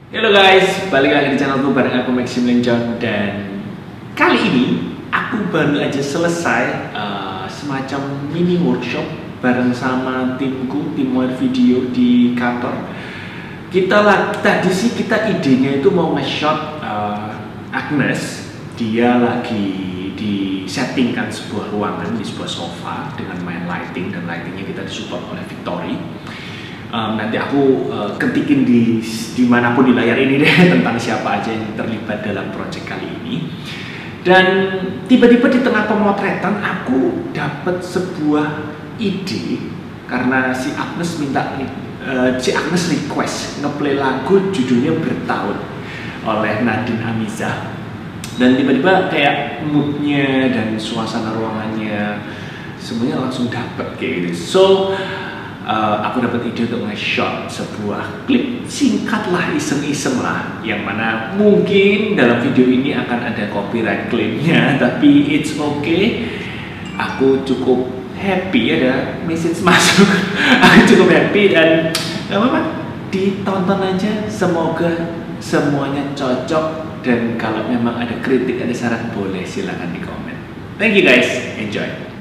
Halo guys, balik lagi di channelku bareng aku Maxim Lenjon. Dan kali ini aku baru aja selesai semacam mini workshop bareng sama timku, tim Wire Video di kantor. Tadi sih kita idenya itu mau nge-shot Agnes. Dia lagi di settingkan sebuah ruangan di sebuah sofa dengan main lighting, dan lightingnya kita disupport oleh Victory. Nanti aku ketikin dimanapun di layar ini deh tentang siapa aja yang terlibat dalam proyek kali ini. Dan tiba-tiba di tengah pemotretan aku dapat sebuah ide karena si Agnes request ngeplay lagu judulnya Bertahun oleh Nadine Amizah. Dan tiba-tiba kayak moodnya dan suasana ruangannya semuanya langsung dapet kayak gitu. So aku dapat ide untuk nge-shot sebuah klip singkat lah, iseng-iseng lah, yang mana mungkin dalam video ini akan ada copyright claimnya, tapi it's okay. Aku cukup happy ada message masuk. Aku cukup happy dan gak apa-apa, ditonton aja. Semoga semuanya cocok, dan kalau memang ada kritik, ada saran, boleh silahkan di komen. Thank you guys, enjoy.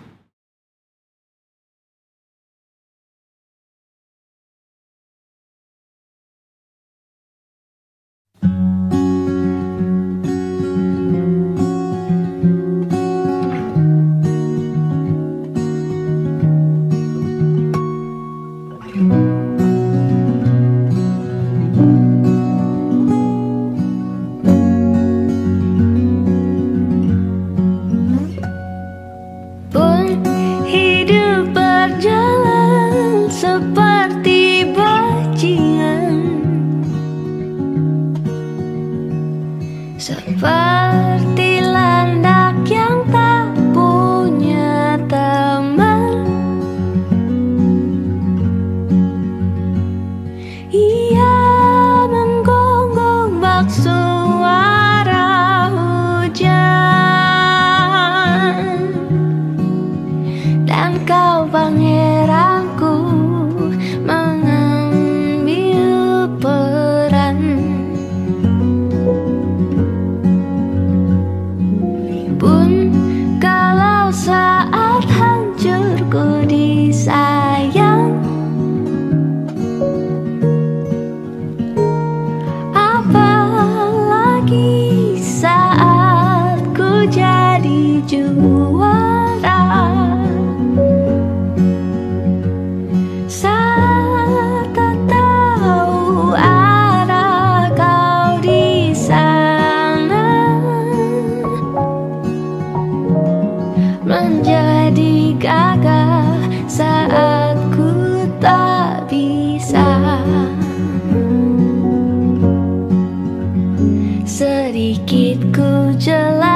Seperti bajingan, seperti landak yang tak punya teman. Ia menggonggong bak suara hujan, dan kau pangeranku mengambil peran. Pun kalau saat hancurku disayang, apalagi saat ku jadi juara. Saat tak tahu arah kau di sana, menjadi gagah saat ku tak bisa. Sedikit ku jelaskan